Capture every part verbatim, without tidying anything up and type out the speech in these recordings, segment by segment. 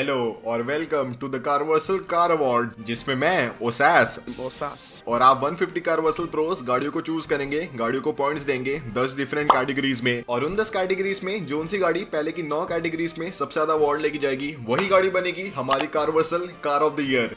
Hello और welcome to the Carversal car award, जिसमें मैं ओसास ओसास और आप एक सौ पचास कारवर्सल प्रोस गाड़ियों को चूज करेंगे, गाड़ियों को पॉइंट्स देंगे दस डिफरेंट कैटेगरीज में, और उन दस कैटेगरीज में जोन सी गाड़ी पहले की नौ कैटेगरीज में सबसे ज्यादा अवार्ड लेके जाएगी, वही गाड़ी बनेगी हमारी Carversal car of the year.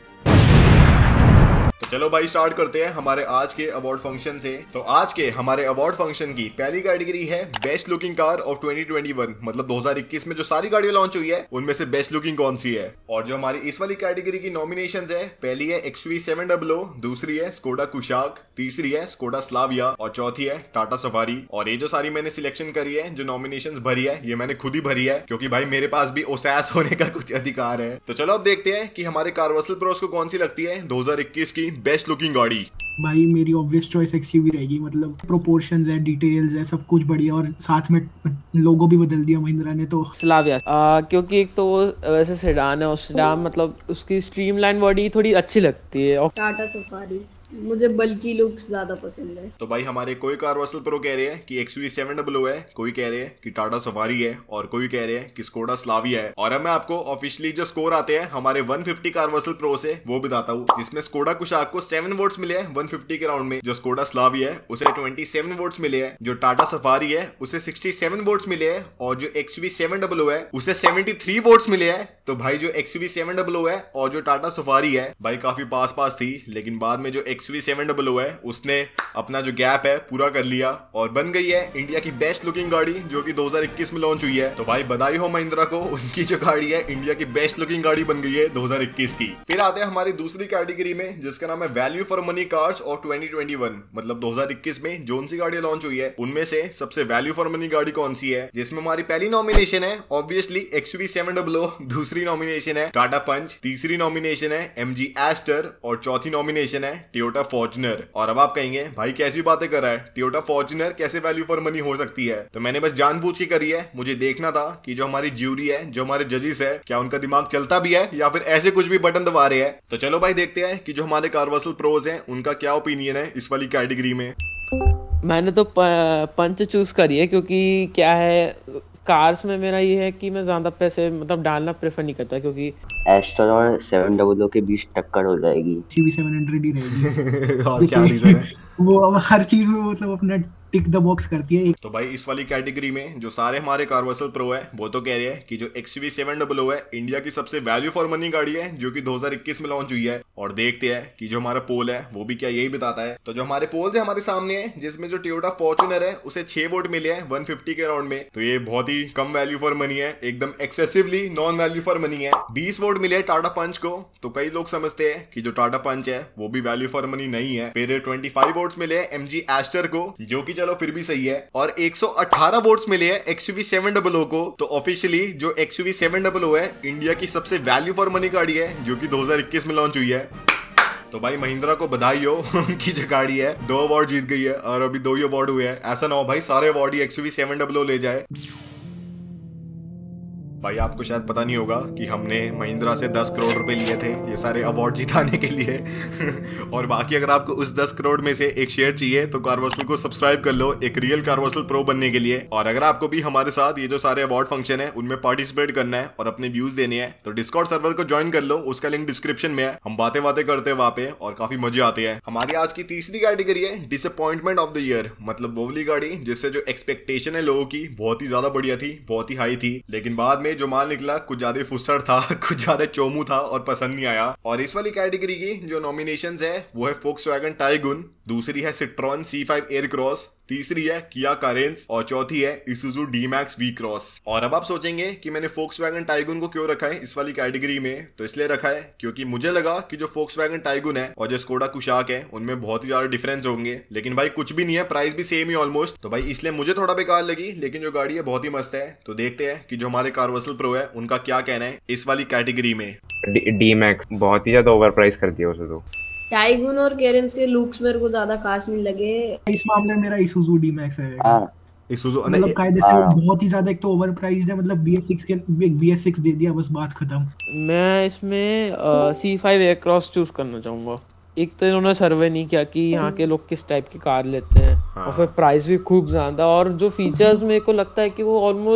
तो चलो भाई स्टार्ट करते हैं हमारे आज के अवार्ड फंक्शन से। तो आज के हमारे अवार्ड फंक्शन की पहली कैटेगरी है best looking car of twenty twenty one, मतलब दो हज़ार इक्कीस में जो सारी गाड़ियां लॉन्च हुई है उनमें से बेस्ट लुकिंग कौन सी है। और जो हमारी इस वाली कैटेगरी की नॉमिनेशंस है, पहली है X V seven double O, दूसरी है स्कोडा कुशाक, तीसरी है स्कोडा स्लाविया और चौथी है टाटा सफारी। और ये जो सारी मैंने सिलेक्शन करी है, जो नॉमिनेशंस भरी है, ये मैंने खुद ही भरी है क्योंकि भाई मेरे पास भी ओसास होने का कुछ अधिकार है। तो चलो अब देखते हैं कि हमारे कारवर्सल प्रोस को कौन सी लगती है दो हज़ार इक्कीस की बेस्ट लुकिंग गाड़ी। भाई मेरी ऑब्वियस चॉइस एक्सयूवी रहेगी, मतलब प्रोपोर्शंस है, डिटेल्स है, सब कुछ बढ़िया, और साथ में लोगो भी बदल दिया महिंद्रा ने तो स्लाविया। आ, क्योंकि एक तो वो वैसे सेडान है और सेडान मतलब उसकी स्ट्रीमलाइन बॉडी थोड़ी अच्छी लगती है। और टाटा सफारी मुझे बल्कि लुक्स ज्यादा पसंद है। तो भाई हमारे कोई कारवर्सल प्रो कह रहे हैं कि X V seven double O है, कोई कह रहे हैं कि टाटा सफारी है और कोई कह रहे हैं कि स्कोडा स्लाविया है। और अब मैं आपको ऑफिशियली जो स्कोर आते हैं हमारे एक सौ पचास कारवर्सल प्रो से वो बताता हूँ, जिसमें स्कोडा कुशाक को सेवन वोट्स मिले हैं एक सौ पचास के राउंड में, जो स्कोडा स्लाविया है उसे सत्ताईस वोट्स मिले हैं, जो टाटा सफारी है उसे सड़सठ वोट्स मिले हैं, और जो X V seven double O है उसे तिहत्तर वोट्स मिले हैं। तो भाई जो X V seven double O है और जो टाटा सफारी है भाई काफी पास पास थी, लेकिन बाद में जो X V seven double O है उसने अपना जो गैप है पूरा कर लिया और बन गई है इंडिया की बेस्ट लुकिंग गाड़ी, जो कि दो हज़ार इक्कीस में लॉन्च हुई है। तो भाई बधाई हो महिंद्रा को, उनकी जो गाड़ी है इंडिया की बेस्ट लुकिंग गाड़ी बन गई है दो हज़ार इक्कीस की। फिर आते हैं हमारी दूसरी कैटेगरी में, जिसका नाम है value for money cars of twenty twenty one, मतलब दो हज़ार इक्कीस में जोन सी गाड़ी लॉन्च हुई है उनमें से सबसे वैल्यू फॉर मनी गाड़ी कौन सी है। जिसमें हमारी पहली नॉमिनेशन है obviously X V seven double O, दूसरी नॉमिनेशन है टाटा पंच, तीसरी नॉमिनेशन है एम जी एस्टर और चौथी नॉमिनेशन है टोयोटा फॉर्च्यूनर। और अब आप कहेंगे भाई कैसी बातें कर रहा है, टोयोटा फॉर्च्यूनर कैसे वैल्यू फॉर मनी हो सकती है। तो मैंने बस जानबूझ के करी है, मुझे देखना था कि जो हमारी ज्यूरी है, जो हमारे जजेस है, क्या उनका दिमाग चलता भी है या फिर ऐसे कुछ भी बटन दबा रहे हैं। तो चलो भाई देखते हैं कि जो हमारे कारवर्सल प्रोज हैं उनका क्या ओपिनियन है इस वाली कैटेगरी में। मैंने तो पंच चूज करी है क्योंकि क्या है, कार्स में मेरा ये है कि मैं ज्यादा पैसे मतलब डालना प्रेफर नहीं करता, क्योंकि एस्टर और सेवन डबल ओ के बीच टक्कर हो जाएगी। सी वी सेवन हंड्रेड ही रहेगी और क्या रीजन है? वो अब हर चीज में मतलब अपना टिक द बॉक्स करती है। तो भाई इस वाली कैटेगरी में जो सारे हमारे कारवर्सल प्रो है वो तो कह रहे हैं कि जो X V seven double O है इंडिया की सबसे वैल्यू फॉर मनी गाड़ी है, जो कि दो हज़ार इक्कीस में लॉन्च हुई है। और देखते हैं कि जो हमारा पोल है वो भी क्या यही बताता है। तो जो हमारे पोल्स है हमारे सामने है, जिसमें जो टोयोटा फॉर्च्यूनर है उसे छह वोट मिले हैं एक सौ पचास के राउंड में, तो ये बहुत ही कम वैल्यू फॉर मनी है, एकदम excessively non value for money है। बीस वोट मिले टाटा पंच को, तो कई लोग समझते हैं कि जो टाटा पंच है वो भी वैल्यू फॉर मनी नहीं है। फिर पच्चीस वोट्स मिले एम जी एस्टर को, जो कि चलो फिर भी सही है, और एक सौ अठारह वोट्स मिले हैं X U V seven double O को। तो ऑफिशियली जो X U V seven double O है इंडिया की सबसे वैल्यू फॉर मनी गाड़ी है, जो कि दो हज़ार इक्कीस में लॉन्च हुई है। तो भाई महिंद्रा को बधाई हो, उनकी जो गाड़ी है दो अवार्ड जीत गई है और अभी दो ही अवार्ड हुए हैं। ऐसा ना हो भाई सारे अवार्ड ही X U V seven double O ले जाए। भाई आपको शायद पता नहीं होगा कि हमने महिंद्रा से दस करोड़ रुपए लिए थे ये सारे अवार्ड जिताने के लिए और बाकी अगर आपको उस दस करोड़ में से एक शेयर चाहिए तो कारवर्सल को सब्सक्राइब कर लो एक रियल कारवर्सल प्रो बनने के लिए। और अगर आपको भी हमारे साथ ये जो सारे अवार्ड फंक्शन है उनमें पार्टिसिपेट करना है और अपने व्यूज देने हैं तो डिस्कॉर्ड सर्वर को ज्वाइन कर लो, उसका लिंक डिस्क्रिप्शन में है। हम बातें बातें करते हैं वहां पे और काफी मजे आते हैं। हमारी आज की तीसरी कैटेगरी है डिसअपॉइंटमेंट ऑफ द ईयर, मतलब वो वाली गाड़ी जिससे जो एक्सपेक्टेशन है लोगों की बहुत ही ज्यादा बढ़िया थी, बहुत ही हाई थी, लेकिन बाद में जो माल निकला कुछ ज्यादा फुसड़ था, कुछ ज्यादा चोमू था और पसंद नहीं आया। और इस वाली कैटेगरी की जो नॉमिनेशंस है वो है फोक्सवैगन टाइगुन, दूसरी है Citroen C five Aircross, तीसरी है किया कारेंस और चौथी है Isuzu D Max V Cross. और अब आप सोचेंगे कि मैंने फोक्सवैगन टाइगुन को क्यों रखा है इस वाली कैटेगरी में, तो इसलिए रखा है क्योंकि मुझे लगा कि जो फोक्सवैगन टाइगुन है और जो स्कोडा कुशाक है उनमें बहुत ही ज्यादा डिफरेंस होंगे, लेकिन भाई कुछ भी नहीं है, प्राइस भी सेम ही ऑलमोस्ट। तो भाई इसलिए मुझे थोड़ा बेकार लगी, लेकिन जो गाड़ी है बहुत ही मस्त है। तो देखते हैं कि जो हमारे कारवर्सल प्रो है उनका क्या कहना है इस वाली कैटेगरी में। डी मैक्स बहुत ही ज्यादा ओवर प्राइस कर दिया उसे। तो टाइगुन और केरेंस के लुक्स मेरे को ज्यादा खास नहीं लगे। इस मामले में मेरा इसूजू डी मैक्स है। हाँ इसूजू मतलब कायदे से बहुत ही ज्यादा, एक तो ओवर प्राइस्ड है, मतलब बी एस सिक्स के बी एस सिक्स दे दिया, बस बात खत्म। मैं इसमें C five Aircross choose करना चाहूंगा। एक तो इन्होंने सर्वे नहीं किया कि यहाँ के लोग किस टाइप की कार लेते हैं, हाँ। और फिर प्राइस भी खूब ज्यादा, और जो फीचर्स मेरे को लगता है कि वो ऑलमोस्ट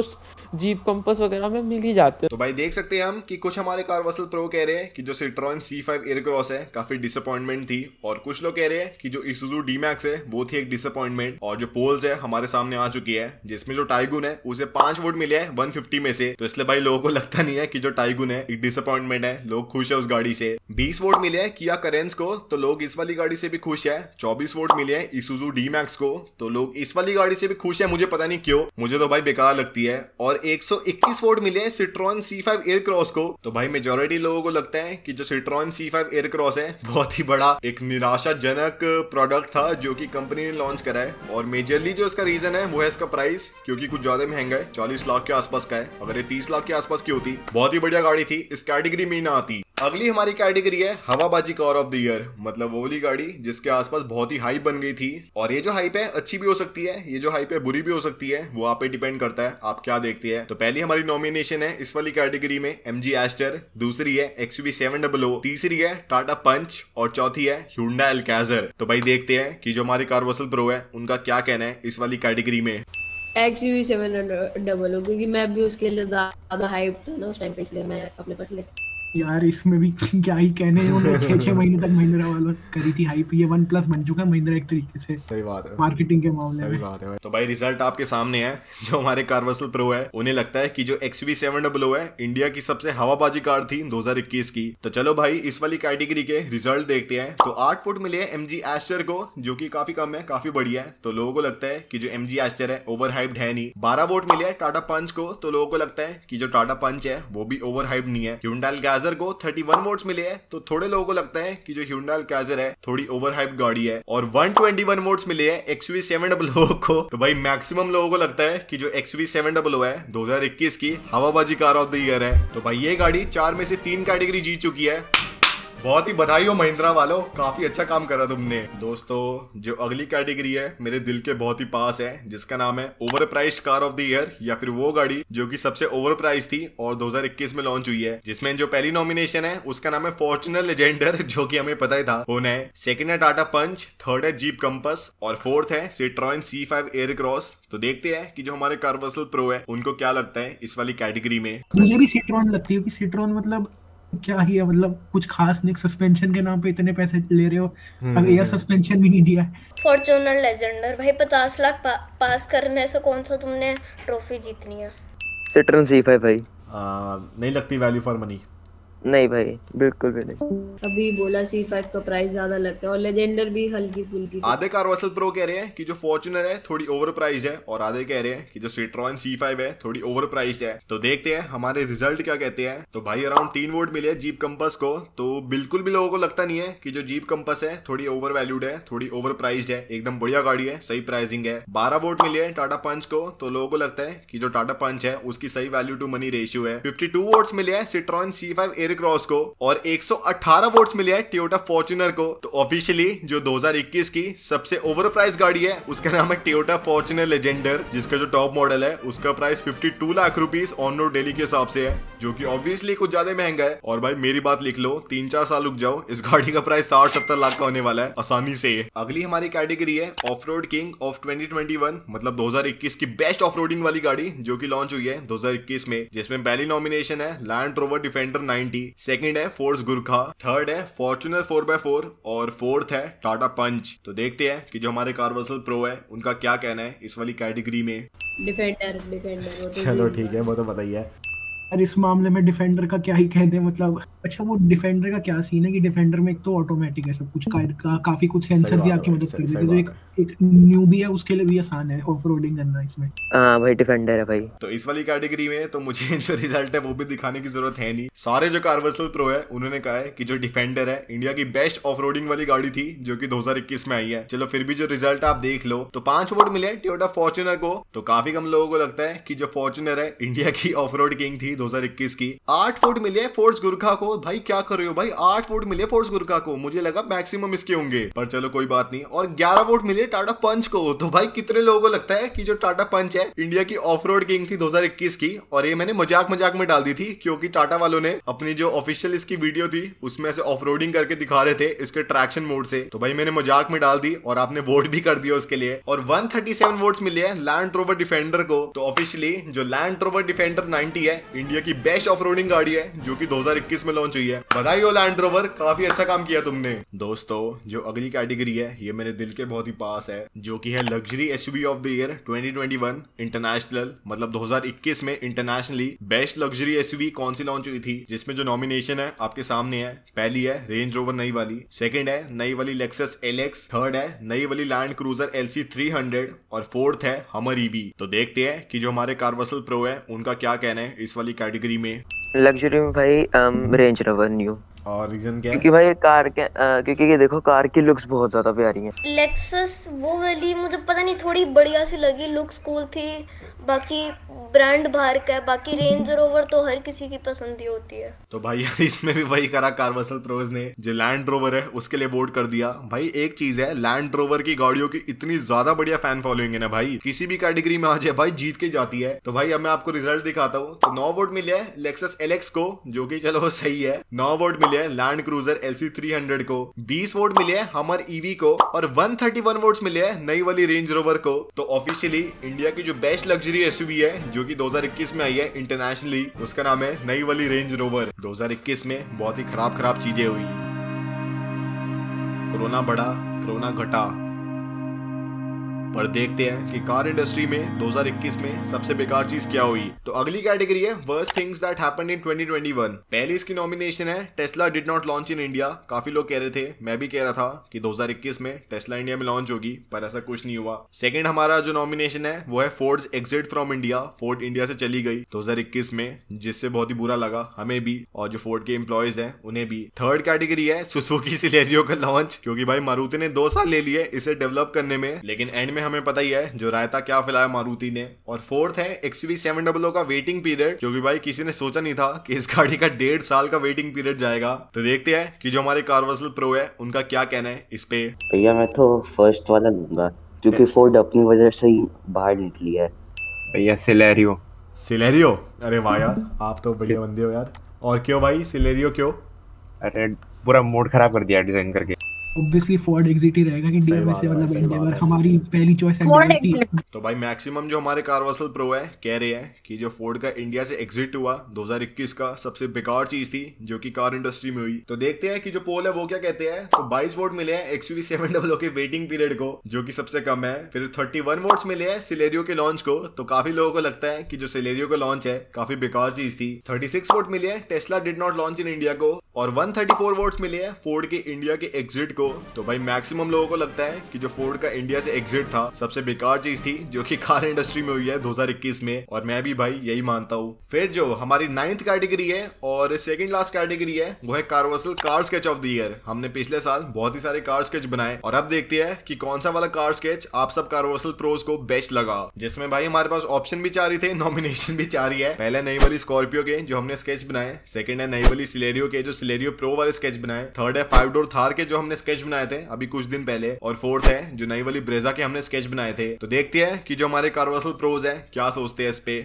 जीप कंपास वगैरह में मिल ही जाते हैं। तो भाई देख सकते हैं हम कि कुछ हमारे कार वर्सल प्रो कह रहे हैं कि जो सिट्रॉन सी फाइव एयरक्रॉस है काफी डिसअपॉइंटमेंट थी, और कुछ लोग कह रहे हैं कि जो इसूजू डी मैक्स है वो थी एक डिसअपॉइंटमेंट, और जो पोल्स है हमारे सामने आ चुकी है जिसमें जो टाइगुन है उसे पांच वोट मिले हैं वन फिफ्टी में से। तो इसलिए भाई लोगों को लगता नहीं है कि जो टाइगुन है एक डिसअपॉइंटमेंट है, लोग खुश है उस गाड़ी से। बीस वोट मिले हैं किया करेंस को, तो लोग इस वाली गाड़ी से भी खुश है। चौबीस वोट मिले हैं इसूजू डी मैक्स को, तो लोग इस वाली गाड़ी से भी खुश है। मुझे पता नहीं क्यों, मुझे तो भाई बेकार लगती है। और एक सौ इक्कीस वोट मिले हैं सिट्रॉन सी फाइव एयरक्रॉस को, तो भाई मेजॉरिटी लोगों को लगता है कि जो सिट्रॉन सी फाइव एयरक्रॉस है बहुत ही बड़ा एक निराशाजनक प्रोडक्ट था जो कि कंपनी ने लॉन्च करा है। और मेजरली जो इसका रीजन है वो है इसका प्राइस, क्योंकि कुछ ज्यादा महंगा है, चालीस लाख के आसपास का है। अगर ये तीस लाख के आसपास की होती बहुत ही बढ़िया गाड़ी थी, इस कैटेगरी में ही ना आती। अगली हमारी कैटेगरी है हवाबाजी कार ऑफ द ईयर, मतलब वो वाली गाड़ी जिसके आसपास बहुत ही हाइप बन गई थी। और ये जो हाइप है अच्छी भी हो सकती है, ये जो हाइप है बुरी भी हो सकती है, वो आप पे डिपेंड करता है आप क्या देखते हैं। तो पहली हमारी नॉमिनेशन है इस वाली कैटेगरी में एमजी एस्टर, दूसरी है एक्सयूवी सेवन डबल ओ, तीसरी है टाटा पंच और चौथी है ह्यूंडई अल्काज़र। तो भाई देखते हैं कि जो हमारी कार वर्सल प्रो है उनका क्या कहना है इस वाली कैटेगरी में। एक्सयूवी सेवन डबल ओ, क्योंकि मैं भी उसके लिए ज्यादा हाइप था ना उस टाइम पे, इसलिए मैं अपने पास ले। यार इसमें भी क्या ही कहने, उन्होंने छह छह महीने तक महिंद्रा वालों करी थी हाइप, ये वन प्लस बन चुका है महिंद्रा एक तरीके से। सही बात है, मार्केटिंग के मामले सही में। बात है। तो भाई रिजल्ट आपके सामने है। जो हमारे कार वर्सल प्रो है उन्हें लगता है कि जो एक्सयूवी सेवन डबल ओ है इंडिया की सबसे हवाबाजी कार थी दो हज़ार इक्कीस की। तो चलो भाई इस वाली कैटेगरी के रिजल्ट देखते हैं। तो आठ फुट मिले हैं एमजी एस्टर को, जो कि काफी कम है, काफी बढ़िया है। तो लोगों को लगता है कि जो एमजी एस्टर है ओवर हाइप्ड है नहीं। बारह वोट मिले हैं टाटा पंच को, तो लोगों को लगता है कि जो टाटा पंच है वो भी ओवर हाइप्ड नहीं है। ह्यूंडई अल्काज़र को थर्टी वन वोट्स मिले हैं, तो थोड़े लोगों को लगता है कि जो ह्यूंडई अल्काज़र है थोड़ी ओवर हाइप्ड गाड़ी है। और एक सौ इक्कीस वोट्स मिले हैं एक्सयूवी सेवन डबल ओ को, तो भाई मैक्सिमम लोगों को लगता है कि जो एक्सयूवी सेवन डबल ओ है दो हज़ार इक्कीस की हवाबाजी कार ऑफ द ईयर है। तो भाई ये गाड़ी चार में से तीन कैटेगरी जीत चुकी है। बहुत ही बधाई हो महिंद्रा वालों, काफी अच्छा काम करा तुमने। दोस्तों जो अगली कैटेगरी है मेरे दिल के बहुत ही पास है, जिसका नाम है overpriced car of the year, या फिर वो गाड़ी जो कि सबसे ओवर प्राइस थी और दो हज़ार इक्कीस में लॉन्च हुई है। जिसमें जो पहली नॉमिनेशन है उसका नाम है फॉर्च्यूनर लेजेंडर, जो कि हमें पता ही था होना है। सेकंड है टाटा पंच, थर्ड है जीप कंपास और फोर्थ है सिट्रॉन सी फाइव एयरक्रॉस। तो देखते हैं कि जो हमारे कार वर्सल प्रो है उनको क्या लगता है इस वाली कैटेगरी में। मुझे भी सिट्रॉन लगती है कि सिट्रॉन मतलब क्या ही है, मतलब कुछ खास नहीं, सस्पेंशन के नाम पे इतने पैसे ले रहे हो, अब एयर सस्पेंशन भी नहीं दिया है। फॉर्च्यूनर लेजेंडर भाई पचास लाख पा, पास करने से कौन सा तुमने ट्रॉफी जीतनी है। सिट्रॉन सी फाइव भाई आ, नहीं लगती वैल्यू फॉर मनी। नहीं भाई बिल्कुल भी नहीं। अभी बोला सी फाइव का प्राइस ज्यादा लगता है और लेजेंडर भी हल्की फुल्की। आधे कार वर्सल प्रो कह रहे हैं कि जो फॉर्च्यूनर है थोड़ी ओवर प्राइस्ड है, और आधे कह रहे हैं कि जो सिट्रॉन सी फाइव है थोड़ी ओवर प्राइस्ड है। तो देखते हैं हमारे रिजल्ट क्या कहते हैं। तो भाई अराउंड तीन वोट मिले जीप कंपास को, तो बिल्कुल भी लोगों को लगता नहीं है कि जो जीप कंपास है थोड़ी ओवर वैल्यूड है, थोड़ी ओवर प्राइस्ड है, एकदम बढ़िया गाड़ी है, सही प्राइसिंग है। बारह वोट मिले हैं टाटा पंच को, तो लोगों को लगता है कि जो टाटा पंच है उसकी सही वैल्यू टू मनी रेशियो है। फिफ्टी टू वोट्स मिले हैं सिट्रॉन सी फाइव एयरक्रॉस को, और एक सौ अठारह वोट्स मिले हैं टोयोटा फॉर्च्यूनर को। तो ऑफिशियली जो दो हज़ार इक्कीस की सबसे ओवर प्राइस गाड़ी है उसका नाम है टोयोटा फॉर्च्यूनर लेजेंडर, जिसका जो टॉप मॉडल है उसका प्राइस बावन lakh rupees on road Delhi के हिसाब से है, जो कि ऑब्वियसली कुछ ज्यादा महंगा है। और भाई मेरी बात लिख लो, तीन चार साल रुक जाओ, इस गाड़ी का प्राइस साठ सत्तर लाख का होने वाला है आसानी से। अगली हमारी कैटेगरी है off road king of twenty twenty one, मतलब दो हज़ार इक्कीस की बेस्ट ऑफ रोडिंग वाली गाड़ी जो कि लॉन्च हुई है दो हज़ार इक्कीस में। जिसमें पहली नॉमिनेशन है Land Rover Defender ninety, second है फोर्स गुरखा, थर्ड है फॉर्च्यूनर फोर बाय फोर और फोर्थ है टाटा पंच। तो देखते हैं कि जो हमारे कार वर्सल प्रो है उनका क्या कहना है इस वाली कैटेगरी में। डिफेंडर डिफेंडर चलो ठीक है, वो तो बताइए। यार इस मामले में डिफेंडर का क्या ही कहने, मतलब अच्छा वो डिफेंडर का क्या सीन है कि डिफेंडर में एक तो ऑटोमेटिक है सब कुछ का, का, काफी कुछ सेंसर ही आपकी मदद कर देते हैं, तो एक एक न्यूबी है उसके लिए भी आसान है ऑफ रोडिंग करना इसमें। हाँ भाई डिफेंडर है भाई। तो इस वाली कैटेगरी में तो मुझे जो रिजल्ट है वो भी दिखाने की जरूरत है नहीं। सारे जो कार वर्सल प्रो है उन्होंने कहा है कि जो डिफेंडर है इंडिया की बेस्ट ऑफ रोडिंग वाली गाड़ी थी जो कि दो हज़ार इक्कीस में आई है। चलो फिर भी जो रिजल्ट आप देख लो, तो पांच वोट मिले टोयोटा फॉर्च्यूनर को, तो काफी कम लोगों को लगता है कि जो फॉर्च्यूनर है इंडिया की ऑफ रोड किंग थी दो हज़ार इक्कीस की। आठ वोट मिले फोर्स गुरखा को। भाई क्या कर रहे हो भाई, आठ वोट मिले फोर्स गुरखा को, मुझे लगा मैक्सिमम इसके होंगे, पर चलो कोई बात नहीं। और ग्यारह वोट मिले टाटा पंच को। तो भाई कितने लोगों को लगता है कि जो टाटा पंच है इंडिया की ऑफ रोड किंग थी दो हज़ार इक्कीस की। और ये मैंने मजाक मजाक में डाल दी थी क्योंकि टाटा वालों ने अपनी जो ऑफिशियल इसकी वीडियो थी उसमें से ऑफ रोडिंग करके दिखा रहे थे इसके ट्रैक्शन मोड से। तो भाई मैंने मजाक में डाल दी और आपने वोट भी कर दिया उसके लिए। और एक सौ सैंतीस वोट्स मिले हैं लैंड रोवर डिफेंडर को। तो ऑफिशियली जो लैंड रोवर डिफेंडर नब्बे है इंडिया की बेस्ट ऑफ रोडिंग गाड़ी है जो कि दो हज़ार इक्कीस में लॉन्च हुई है। बधाई हो लैंड रोवर, काफी अच्छा काम किया तुमने। दोस्तों जो अगली कैटेगरी है ये मेरे दिल के बहुत ही पास है, जो कि है luxury SUV of the year twenty twenty one international, मतलब दो हज़ार इक्कीस में इंटरनेशनली बेस्ट लग्जरी एसयूवी कौन सी लॉन्च हुई थी, जिसमें जो नॉमिनेशन है आपके सामने है। पहली है रेंज रोवर नई वाली, सेकंड है नई वाली लेक्सस एलएक्स, थर्ड है नई वाली Land Cruiser LC three hundred और फोर्थ है हमर ईवी। तो देखते हैं कि जो हमारे कार्वसल प्रो है उनका क्या कहना है इस वाली कैटेगरी में। लग्जरी में भाई रेंज रोवर न्यू। और रीजन क्या है? क्योंकि भाई कार के आ, क्योंकि ये देखो कार की लुक्स बहुत ज्यादा प्यारी हैं। लेक्सस वो वाली मुझे पता नहीं थोड़ी बढ़िया सी लगी, लुक्स कूल थी, बाकी ब्रांड बाहर का है, बाकी रेंज रोवर तो हर किसी की पसंद ही होती है। तो भाई यार इसमें भी वही करा कार्वसल प्रोज ने, जो लैंड रोवर है उसके लिए वोट कर दिया। भाई एक चीज है, लैंड रोवर की गाड़ियों की इतनी ज्यादा बढ़िया फैन फॉलोइंग है ना भाई, किसी भी कैटेगरी में आ जाए भाई जीत के जाती है। तो भाई अब मैं आपको रिजल्ट दिखाता हूँ। तो नौ वोट मिले हैं लेक्सस एलएक्स को, जो कि चलो सही है। नौ वोट मिले हैं Land Cruiser LC three hundred को, बीस वोट मिले हैं हमर ईवी को और एक सौ इकतीस वोट्स मिले हैं नई वाली रेंज रोवर को। तो ऑफिशियली इंडिया की जो बेस्ट लग्जरी एसयूवी है जो कि दो हज़ार इक्कीस में आई है इंटरनेशनली, उसका नाम है नई वाली रेंज रोवर। दो हज़ार इक्कीस में बहुत ही खराब खराब चीजें हुई, कोरोना बढ़ा, कोरोना घटा, पर देखते हैं कि कार इंडस्ट्री में दो हज़ार इक्कीस में सबसे बेकार चीज क्या हुई। तो अगली कैटेगरी है worst things that happened in twenty twenty one. पहली इसकी नॉमिनेशन है Tesla did not launch in India. काफी लोग कह रहे थे, मैं भी कह रहा था कि दो हज़ार इक्कीस में टेस्ला इंडिया में लॉन्च होगी, पर ऐसा कुछ नहीं हुआ। सेकंड हमारा जो नॉमिनेशन है वो है Ford's exit from India. Ford India से चली गई दो हज़ार इक्कीस में, जिससे बहुत ही बुरा लगा हमें भी और जो फोर्ड के एम्प्लॉयज हैं उन्हें भी। थर्ड कैटेगरी है सुजुकी सिलेरियो का लॉन्च, क्योंकि भाई मारुति ने दो साल ले लिए इसे डेवलप करने में, लेकिन एंड में हमें पता ही है जो रायता क्या फैलाया मारुति ने। और फोर्थ है एक्सयूवी सेवन हंड्रेड का वेटिंग पीरियड, क्योंकि भाई किसी ने सोचा नहीं था कि इस गाड़ी का डेढ़ साल का वेटिंग पीरियड जाएगा। तो देखते हैं कि जो हमारे कार्वसल प्रो है उनका क्या कहना है इस पे। भैया मैं तो फर्स्ट वाला लूंगा क्योंकि फोर्ड अपनी वजह से ही बाहर निकली है। भैया सिलेरियो। सिलेरियो, अरे वाह यार आप तो बढ़िया बंदे हो यार। और क्यों भाई सिलेरियो क्यों? अरे पूरा मूड खराब कर दिया डिजाइन करके। ऑब्वियसली फोर्ड एग्जिट ही रहेगा इंडिया में से, मतलब एंडेवर हमारी पहली चॉइस एंडेवर थी। तो भाई मैक्सिमम जो हमारे कार्वसल प्रो है कह रहे हैं कि जो फोर्ड का इंडिया से एग्जिट हुआ दो हज़ार इक्कीस का सबसे बेकार चीज थी जो कि कार इंडस्ट्री में हुई। तो देखते हैं कि जो पोल है वो क्या कहते हैं। तो बाईस वोट मिले हैं एक्सयूवी सेवन हंड्रेड के वेटिंग पीरियड को, जो कि सबसे कम है। फिर इकतीस वोट्स मिले हैं सिलेरियो के लॉन्च को, तो काफी लोगों को लगता है कि जो सिलेरियो का लॉन्च है काफी बेकार चीज थी। छत्तीस वोट मिले हैं Tesla did not launch in India को और एक सौ चौंतीस वोट्स मिले हैं फोर्ड के इंडिया के एग्जिट को। तो भाई मैक्सिमम लोगों को लगता है कि जो फोर्ड का इंडिया से एग्जिट था सबसे बेकार चीज थी जो कि कार इंडस्ट्री में हुई है दो हज़ार इक्कीस में, और मैं भी भाई यही मानता हूँ। फिर जो हमारी नाइन्थ कैटेगरी है और सेकंड लास्ट कैटेगरी है वो है कार्वसल car sketch of the year. हमने पिछले साल बहुत ही सारे कार स्केच बनाए और अब देखते हैं कि कौन सा वाला कार स्केच आप सब कार्वसल प्रोज को बेस्ट लगा, जिसमें भाई हमारे पास ऑप्शन भी चार ही थे, नॉमिनेशन भी चार ही है। पहले नई वाली स्कॉर्पियो के जो हमने स्केच बनाए, सेकंड है नई वाली सिलेरियो के जो सिलेरियो प्रो वाले स्केच बनाए, थर्ड है फाइव डोर थार के जो हमने स्केच बनाए थे अभी कुछ दिन पहले, और फोर्थ है जो नई वाली ब्रेजा के हमने स्केच बनाए थे। तो देखते हैं कि जो हमारे कार्वसल प्रोज है क्या सोचते हैं इस पे।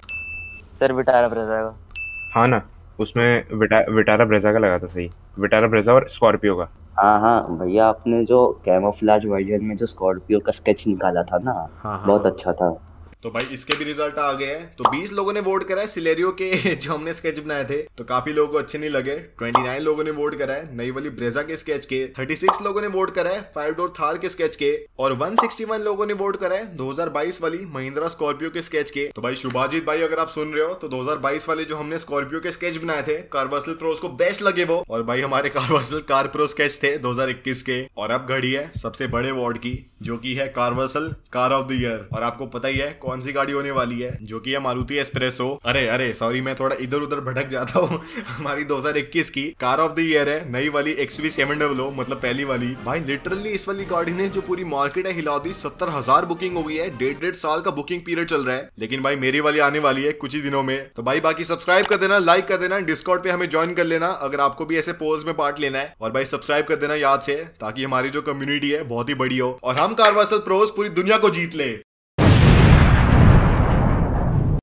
सर विटारा ब्रेजा का। हाँ ना, उसमें विटा, विटारा ब्रेजा का लगा था सही, विटारा ब्रेजा और स्कॉर्पियो का। हाँ हाँ भैया आपने जो कैमोफ्लेज वर्जन में जो स्कॉर्पियो का स्केच निकाला था ना, हाँ, हाँ। बहुत अच्छा था। तो भाई इसके भी रिजल्ट आ गए हैं। तो बीस लोगों ने वोट करा है सिलेरियो के जो हमने स्केच बनाए थे, तो काफी लोगों को अच्छे नहीं लगे। उनतीस लोगों ने वोट करा है नई वाली ब्रेजा के स्केच के, छत्तीस लोगों ने वोट करा है फाइव डोर थार के स्केच के, और एक सौ इकसठ लोगों ने वोट करा है दो हज़ार बाईस वाली महिंद्रा स्कॉर्पियो के स्केच के। तो भाई शुभाजीत भाई अगर आप सुन रहे हो तो दो हज़ार बाईस वाले जो हमने स्कॉर्पियो के स्केच बनाए थे कार्वसल प्रोज को बेस्ट लगे वो, और भाई हमारे कार्वसल कार प्रो स्केच थे दो हज़ार इक्कीस के। और अब घड़ी है सबसे बड़े अवार्ड की, जो की है कार्वसल कार ऑफ द ईयर। और आपको पता ही है कौन कौन सी गाड़ी होने वाली है, जो कि है मारुति एस्प्रेसो। अरे अरे सॉरी, मैं थोड़ा इधर उधर भटक जाता हूँ। हमारी दो हज़ार इक्कीस की कार ऑफ द ईयर है, नई वाली X V seven double O, मतलब पहली वाली। भाई लिटरली इस वाली गाड़ी ने जो पूरी मार्केट है हिला दी। सत्तर हजार बुकिंग हो गई है, डेढ़ डेढ़ साल का बुकिंग पीरियड चल रहा है। लेकिन भाई मेरी वाली आने वाली है कुछ ही दिनों में। तो भाई बाकी सब्सक्राइब कर देना, लाइक कर देना, डिस्कॉर्ड पे हमें ज्वाइन कर लेना अगर आपको भी ऐसे पोल्स में पार्ट लेना है। और भाई सब्सक्राइब कर देना याद से, ताकि हमारी जो कम्युनिटी है बहुत ही बड़ी हो और हम कार वासल प्रोस पूरी दुनिया को जीत ले।